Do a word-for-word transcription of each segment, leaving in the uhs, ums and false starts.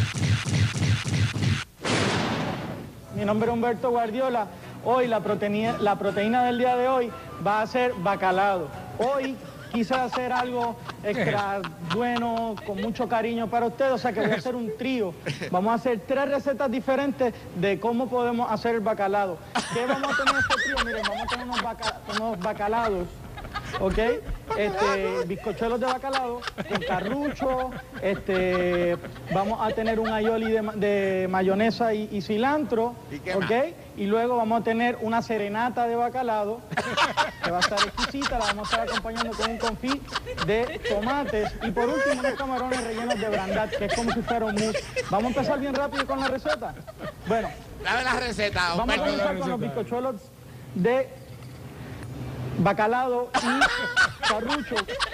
Mi nombre es Humberto Guardiola. Hoy la proteína, la proteína del día de hoy va a ser bacalao. Hoy quise hacer algo extra bueno, con mucho cariño para ustedes, o sea que voy a hacer un trío. Vamos a hacer tres recetas diferentes de cómo podemos hacer el bacalao. ¿Qué vamos a tener en este trío? Miren, vamos a tener unos, baca, unos bacalaos, ¿ok? Este, bizcochuelos de bacalao con carrucho, este, vamos a tener un aioli de, de mayonesa y, y cilantro, ¿ok? Y luego vamos a tener una serenata de bacalao, que va a estar exquisita, la vamos a estar acompañando con un confit de tomates y por último unos camarones rellenos de brandat, que es como si fuera un mousse. Vamos a empezar bien rápido con la receta. Bueno, dame la receta. Vamos a comenzar con los bizcochuelos de bacalao y carrucho.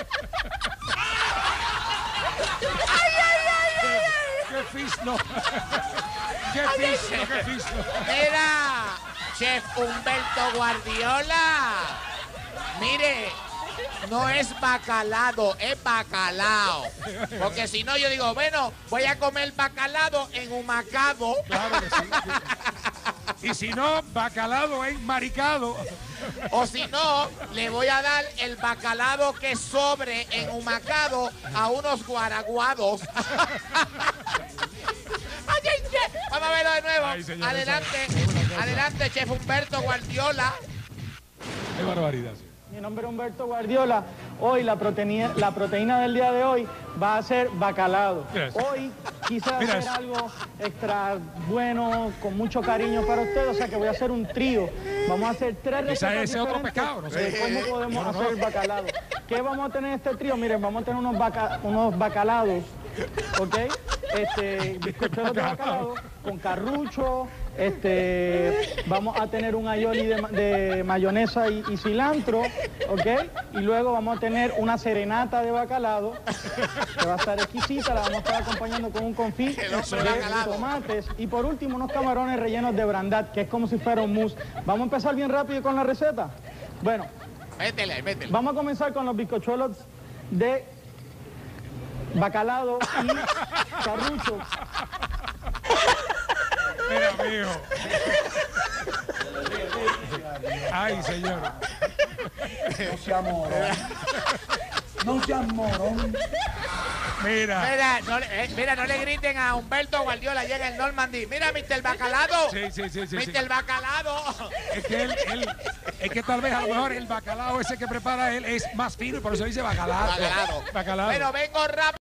¡Ay, ay, ay, ay! ¡Qué fisno! ¡Qué fisno, qué fisno! Mira, Chef Humberto Guardiola. Mire, no es bacalao, es bacalao. Porque si no, yo digo, bueno, voy a comer bacalao en humacado. Claro que sí. Y si no, bacalao en maricado. O si no, le voy a dar el bacalao que sobre en humacado a unos guaraguados. Ay, ay, ay. Vamos a verlo de nuevo. Ay, señor, adelante, esa- adelante, Chef Humberto Guardiola. Qué barbaridad. Sí. Mi nombre es Humberto Guardiola. Hoy la proteína, la proteína del día de hoy va a ser bacalao. Mira. Hoy quise Mira hacer eso. algo extra bueno, con mucho cariño para ustedes, o sea que voy a hacer un trío. Vamos a hacer tres Quizá recetas ese otro diferentes pescado, no sé. de cómo podemos Yo no hacer el conozco. bacalao. ¿Qué vamos a tener en este trío? Miren, vamos a tener unos, baca, unos bacalaos, ¿ok? Este, bizcochuelos de bacalao con carrucho, este, vamos a tener un aioli de, de mayonesa y, y cilantro, ¿ok? Y luego vamos a tener una serenata de bacalao, que va a estar exquisita, la vamos a estar acompañando con un confit El oso de de bacalao. tomates y por último unos camarones rellenos de brandat, que es como si fuera un mousse. Vamos a empezar bien rápido con la receta. Bueno, Métele, métele. vamos a comenzar con los bizcochuelos de bacalao y carrucho. Mira, mijo. Ay, señor. No seas morón. No seas morón. Mira. Mira no, le- eh, mira, no le griten a Humberto Guardiola, llega el Normandy. Mira, mister Bacalao. Sí, sí, sí, sí, sí. mister Bacalao. Es que él, él, es que tal vez a lo mejor el bacalao ese que prepara él es más fino y por eso dice bacalao. Bacalao. Bacalao. Bueno, vengo rápido.